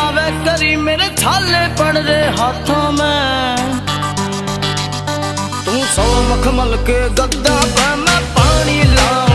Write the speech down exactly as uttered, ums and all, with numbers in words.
आवे करी मेरे छाले पड़ रहे हाथों में। तू सौ मखमल के गद्दा पे मैं पानी लाऊं।